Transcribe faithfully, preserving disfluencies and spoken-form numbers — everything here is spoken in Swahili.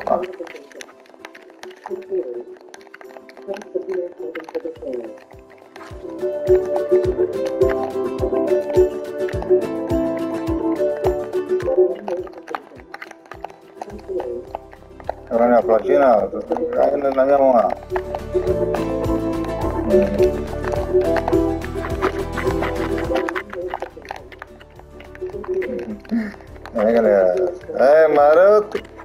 Orang yang pelacina, kain nanya mana? Ini kan ya, eh Maret